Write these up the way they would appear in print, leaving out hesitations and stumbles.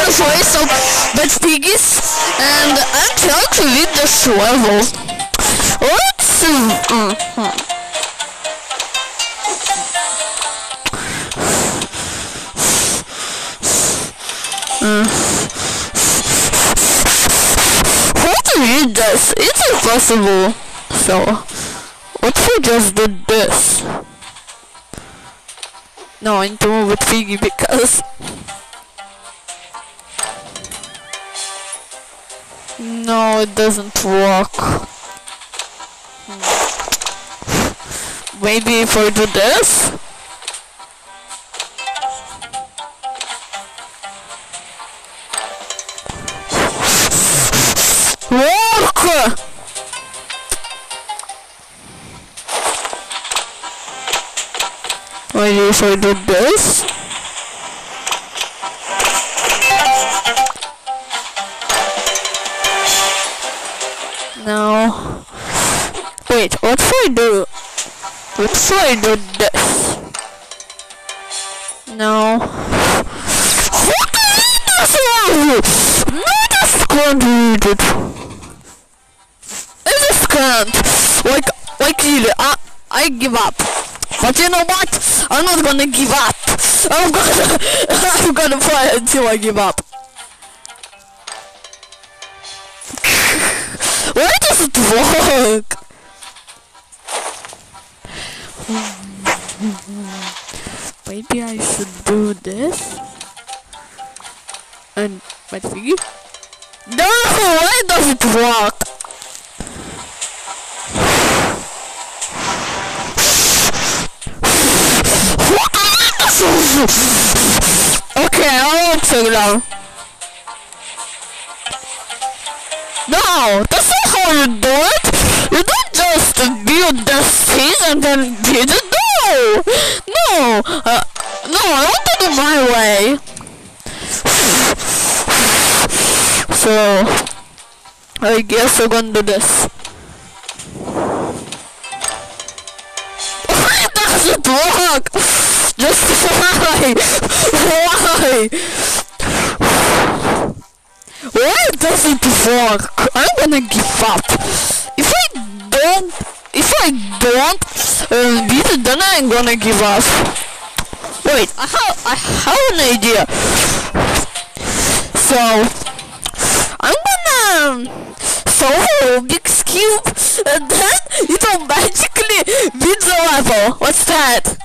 the voice of the Pigys, and I'm trying to read this level. Let's see. How to read this? It's impossible. So, what if we just did this? No, I need to move with Piggy because... No, it doesn't work. Maybe if I do this? Work! Maybe if I do this? No. Wait, what if I do? What if I do this? No. What is this? No, I just can't read it. I just can't. Like really, I give up. But you know what? I'm not gonna give up. I'm gonna play until I give up. Why does it work? Maybe I should do this. And my figure? No! Why does it work? Okay, I won't take it out. No, that's not how you do it. You don't just build the thing and then build it. No! No! No, I want to do my way. So, I guess I'm gonna do this. Why does it work? Just why? Why? Why does it work? I'm gonna give up. If I don't beat it, then I'm gonna give up. Wait, I have an idea. So I'm gonna solve a Rubik's Cube, and then it'll magically beat the level. What's that?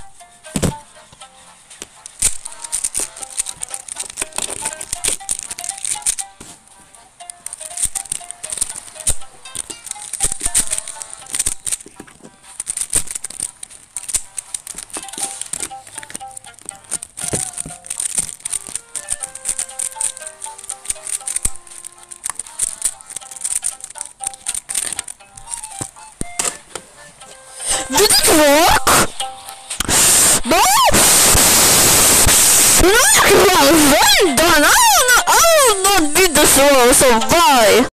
Did it work? No? No, well done. I will not beat this world, so bye.